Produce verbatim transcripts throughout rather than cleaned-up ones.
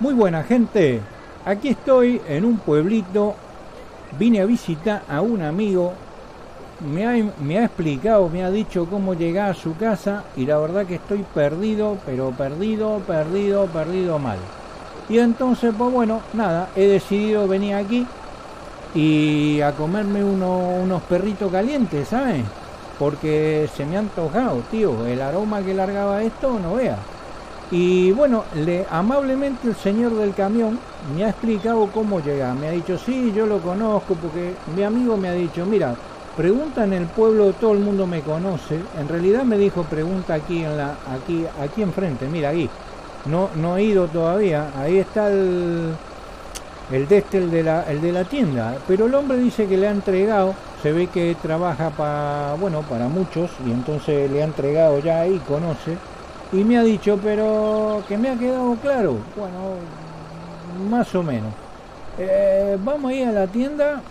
Muy buena gente, aquí estoy en un pueblito, vine a visitar a un amigo, me ha, me ha explicado, me ha dicho cómo llegar a su casa y la verdad que estoy perdido, pero perdido, perdido, perdido mal. Y entonces, pues bueno, nada, he decidido venir aquí y a comerme uno, unos perritos calientes, ¿sabes? Porque se me ha antojado, tío, el aroma que largaba esto, no veas. Y bueno, le, amablemente el señor del camión me ha explicado cómo llegar. Me ha dicho, sí, yo lo conozco, porque mi amigo me ha dicho, mira, pregunta en el pueblo, todo el mundo me conoce. En realidad me dijo, pregunta aquí en la, aquí, aquí enfrente, mira, aquí. No, no he ido todavía. Ahí está el, el de este, el de la, el de la tienda. Pero el hombre dice que le ha entregado. Se ve que trabaja para, bueno, para muchos y entonces le ha entregado ya ahí, conoce. Y me ha dicho, pero que me ha quedado claro. Bueno, más o menos. Eh, vamos a ir a la tienda.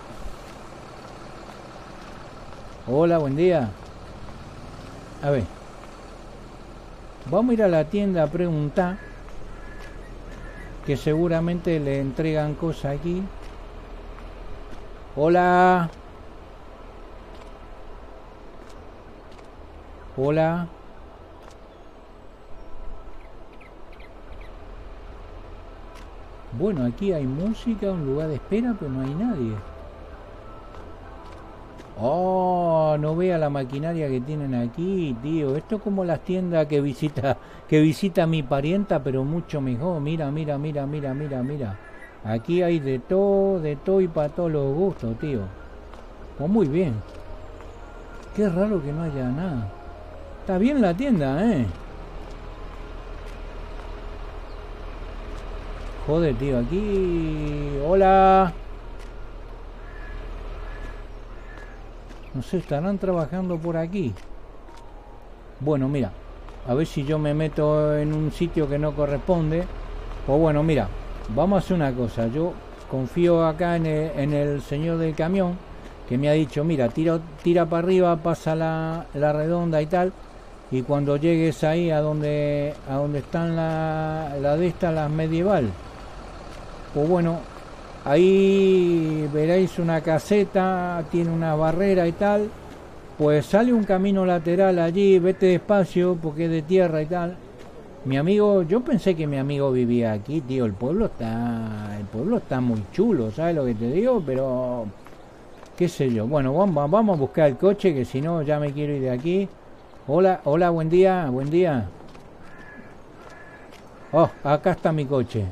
Hola, buen día. A ver. Vamos a ir a la tienda a preguntar. Que seguramente le entregan cosas aquí. Hola. Hola. Bueno, aquí hay música, un lugar de espera, pero no hay nadie. Oh, no vea la maquinaria que tienen aquí, tío. Esto es como las tiendas que visita, que visita mi parienta, pero mucho mejor. Mira, mira, mira, mira, mira, mira. Aquí hay de todo, de todo y para todos los gustos, tío. Pues muy bien. Qué raro que no haya nada. Está bien la tienda, ¿eh? Joder, tío, aquí... Hola. No sé, estarán trabajando por aquí. Bueno, mira. A ver si yo me meto en un sitio que no corresponde. Pues bueno, mira. Vamos a hacer una cosa. Yo confío acá en el, en el señor del camión, que me ha dicho, mira, tira, tira para arriba, pasa la, la redonda y tal. Y cuando llegues ahí a donde, a donde están la, la de estas, las medieval. Pues bueno, ahí veréis una caseta, tiene una barrera y tal. Pues sale un camino lateral allí, vete despacio porque es de tierra y tal. Mi amigo, yo pensé que mi amigo vivía aquí, tío. El pueblo está, el pueblo está muy chulo, ¿sabes lo que te digo? Pero, qué sé yo. Bueno, vamos, vamos a buscar el coche, que si no ya me quiero ir de aquí. Hola, hola, buen día, buen día. Oh, acá está mi coche.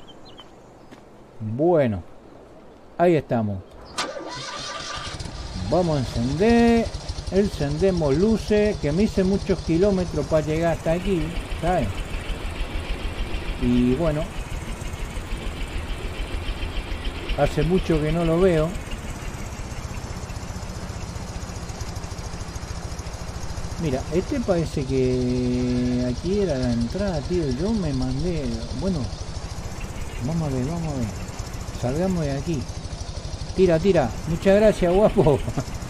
Bueno, ahí estamos. Vamos a encender. Encendemos luces, que me hice muchos kilómetros para llegar hasta aquí, ¿sabes? Y bueno, hace mucho que no lo veo. Mira, este parece que aquí era la entrada, tío. Yo me mandé... Bueno, vamos a ver, vamos a ver. Salgamos de aquí. Tira, tira. Muchas gracias, guapo.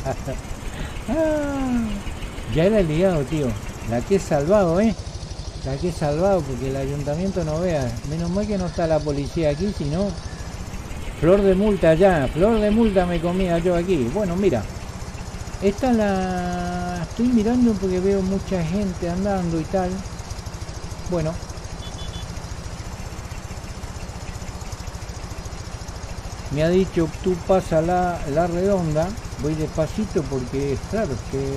Ah, ya era liado, tío. La que he salvado, ¿eh? La que he salvado, porque el ayuntamiento no vea. Menos mal que no está la policía aquí, si no... Flor de multa ya. Flor de multa me comía yo aquí. Bueno, mira. Esta la... Estoy mirando porque veo mucha gente andando y tal. Bueno. Me ha dicho, tú pasa la, la redonda. Voy despacito porque, claro, es que...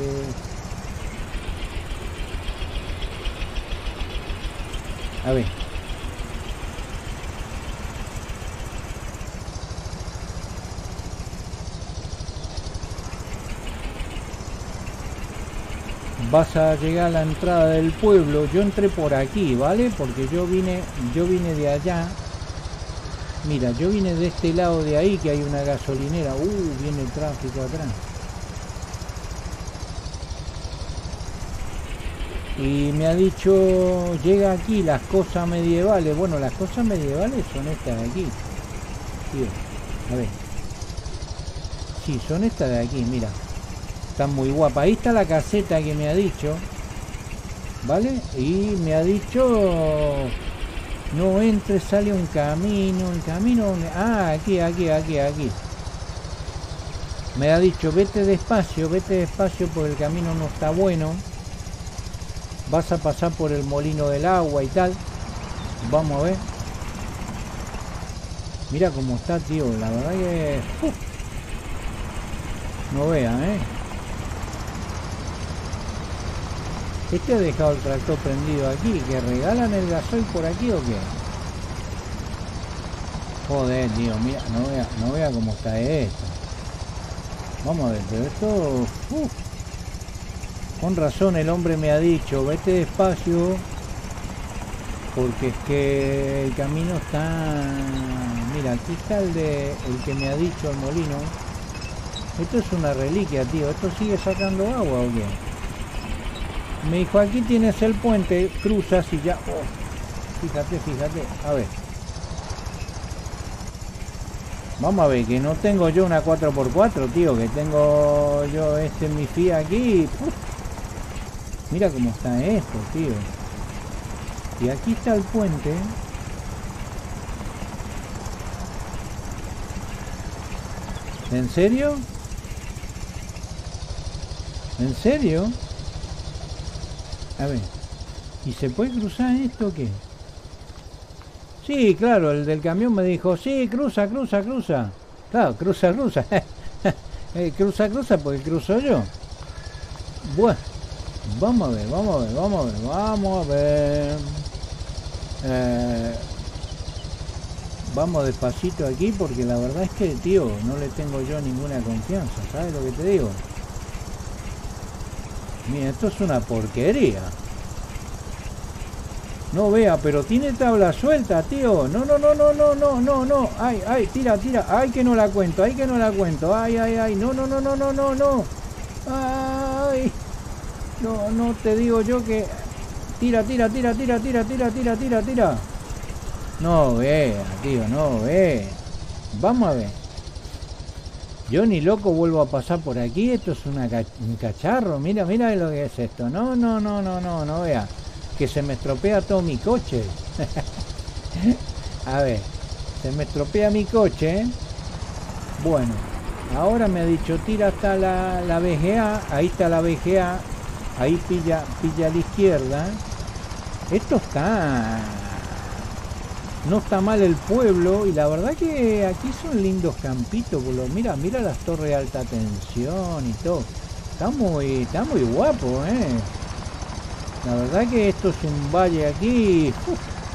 A ver. Vas a llegar a la entrada del pueblo. Yo entré por aquí, ¿vale? Porque yo vine, yo vine de allá. Mira, yo vine de este lado de ahí, que hay una gasolinera. Uh, viene el tráfico atrás. Y me ha dicho, llega aquí las cosas medievales. Bueno, las cosas medievales son estas de aquí. Tío, a ver. Sí, son estas de aquí, mira. Están muy guapas. Ahí está la caseta que me ha dicho. ¿Vale? Y me ha dicho... No entre, sale un camino, el camino... Ah, aquí, aquí, aquí, aquí. Me ha dicho, vete despacio, vete despacio porque el camino no está bueno. Vas a pasar por el molino del agua y tal. Vamos a ver. Mira cómo está, tío. La verdad que... Uf. No vean, ¿eh? Este ha dejado el tractor prendido aquí. ¿Que regalan el gasoil por aquí o qué? Joder, tío. Mira, no vea, no vea cómo está esto. Vamos a ver, pero esto... Uf. Con razón el hombre me ha dicho, vete despacio. Porque es que el camino está... Mira, aquí está el de el que me ha dicho el molino. Esto es una reliquia, tío. ¿Esto sigue sacando agua o qué? Me dijo, aquí tienes el puente, cruzas y ya... Oh, fíjate, fíjate. A ver. Vamos a ver, que no tengo yo una cuatro por cuatro, tío. Que tengo yo este mi Fiat aquí. Uf. Mira cómo está esto, tío. Y aquí está el puente. ¿En serio? ¿En serio? A ver. ¿Y se puede cruzar esto o qué? Sí, claro, el del camión me dijo, sí, cruza, cruza, cruza. Claro, cruza, cruza. eh, cruza, cruza, porque cruzo yo. Bueno, vamos a ver, vamos a ver, vamos a ver, vamos a ver. Eh, vamos despacito aquí porque la verdad es que, tío, no le tengo yo ninguna confianza, ¿sabes lo que te digo? Mira, esto es una porquería. No vea, pero tiene tabla suelta, tío. No, no, no, no, no, no, no, no. Ay, ay, tira, tira. Ay, que no la cuento, ay, que no la cuento. Ay, ay, ay. No, no, no, no, no, no, no. Ay. No, no te digo yo que... Tira, tira, tira, tira, tira, tira, tira, tira, tira. No vea, tío, no vea. Vamos a ver. Yo ni loco vuelvo a pasar por aquí. Esto es una ca un cacharro. Mira, mira lo que es esto. No, no, no, no, no, no vea. Que se me estropea todo mi coche. A ver, se me estropea mi coche. Bueno, ahora me ha dicho tira hasta la, la V G A. Ahí está la V G A. Ahí pilla, pilla a la izquierda. Esto está... No está mal el pueblo. Y la verdad que aquí son lindos campitos. Mira, mira las torres de alta tensión y todo. Está muy, está muy guapo, eh. La verdad que esto es un valle aquí. Uf.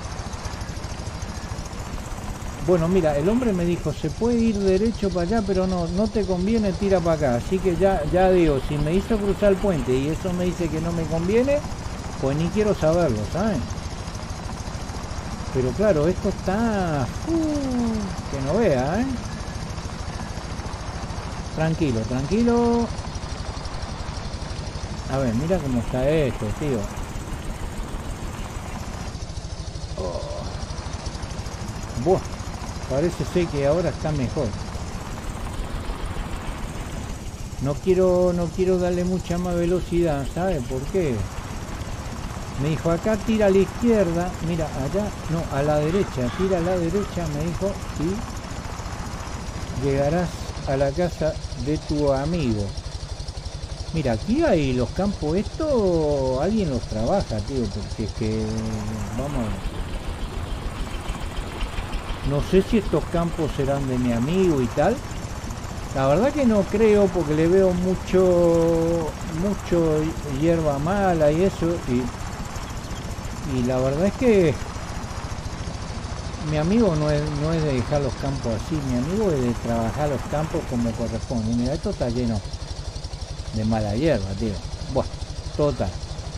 Bueno, mira, el hombre me dijo, se puede ir derecho para allá, pero no, no te conviene, tira para acá. Así que ya, ya digo, si me hizo cruzar el puente y eso me dice que no me conviene, pues ni quiero saberlo, ¿saben? Pero claro, esto está... Uh, que no vea, ¿eh? Tranquilo, tranquilo. A ver, mira cómo está esto, tío. Oh. Buah, parece ser que ahora está mejor. No quiero, no quiero darle mucha más velocidad, ¿sabe por qué? Me dijo, acá tira a la izquierda, mira, allá, no, a la derecha, tira a la derecha, me dijo, y llegarás a la casa de tu amigo. Mira, aquí hay los campos, esto alguien los trabaja, tío, porque es que, vamos a ver. No sé si estos campos serán de mi amigo y tal. La verdad que no creo, porque le veo mucho, mucho hierba mala y eso, y, y la verdad es que mi amigo no es, no es de dejar los campos así, mi amigo es de trabajar los campos como corresponde. Mira, esto está lleno de mala hierba, tío. Bueno, total.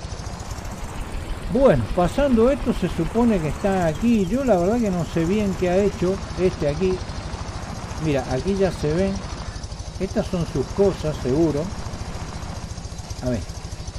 Bueno, pasando esto, se supone que está aquí. Yo la verdad que no sé bien qué ha hecho este aquí. Mira, aquí ya se ven. Estas son sus cosas, seguro. A ver.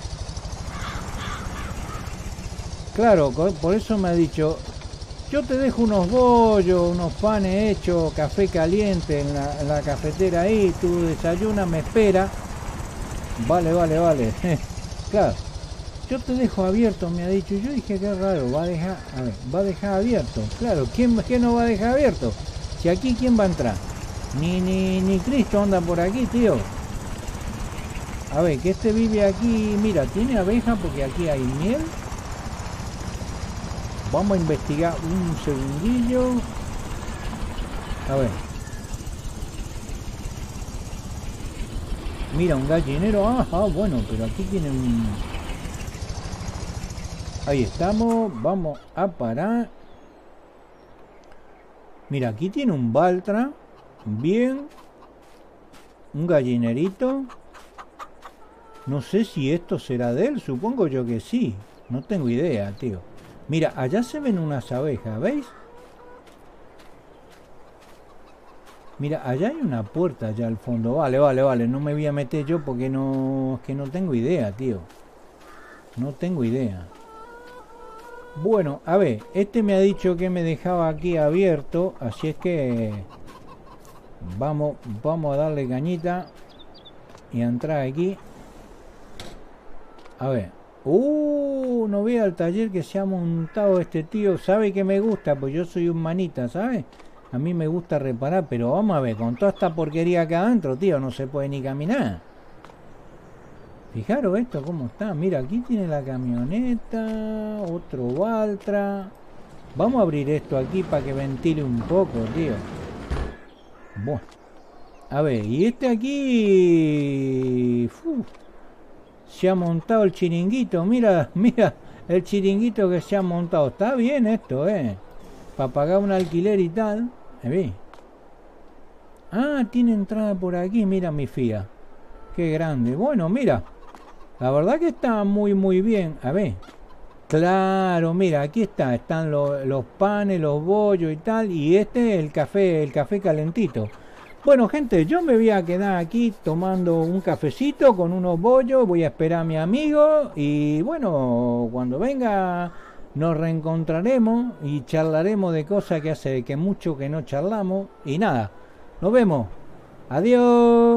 Claro, por eso me ha dicho, yo te dejo unos bollos, unos panes hechos, café caliente en la, en la cafetera ahí, tú desayunas, me espera. Vale, vale, vale. Claro. yo te dejo abierto, me ha dicho. Y yo dije, qué raro, va a dejar, a ver, va a dejar abierto. Claro, ¿quién, quién no va a dejar abierto? Si aquí, ¿quién va a entrar? Ni, ni, ni Cristo anda por aquí, tío. A ver, que este vive aquí, mira, tiene abeja porque aquí hay miel. Vamos a investigar un segundillo. A ver. Mira, un gallinero. Ah, ah, bueno, pero aquí tiene un... Ahí estamos. Vamos a parar. Mira, aquí tiene un baltra. Bien. Un gallinerito. No sé si esto será de él. Supongo yo que sí. No tengo idea, tío. Mira, allá se ven unas abejas, ¿veis? Mira, allá hay una puerta allá al fondo. Vale, vale, vale. No me voy a meter yo porque no... Es que no tengo idea, tío. No tengo idea. Bueno, a ver. Este me ha dicho que me dejaba aquí abierto. Así es que... Vamos, vamos a darle cañita. Y a entrar aquí. A ver. Uh, no vea el taller que se ha montado este tío. Sabe que me gusta, pues yo soy un manita, ¿sabes? A mí me gusta reparar, pero vamos a ver, con toda esta porquería acá adentro, tío, no se puede ni caminar. Fijaros esto cómo está. Mira, aquí tiene la camioneta, otro Valtra. Vamos a abrir esto aquí para que ventile un poco, tío. Bueno. A ver, y este aquí... Uf, se ha montado el chiringuito. Mira, mira el chiringuito que se ha montado. Está bien esto, eh. Para pagar un alquiler y tal. ¿Eh? Ah, tiene entrada por aquí. Mira mi fía. Qué grande. Bueno, mira. La verdad que está muy, muy bien. A ver. Claro, mira, aquí está. Están los, los panes, los bollos y tal. Y este el café, el café calentito. Bueno, gente, yo me voy a quedar aquí tomando un cafecito con unos bollos. Voy a esperar a mi amigo. Y bueno, cuando venga nos reencontraremos y charlaremos de cosas que hace que mucho que no charlamos. Y nada, nos vemos. Adiós.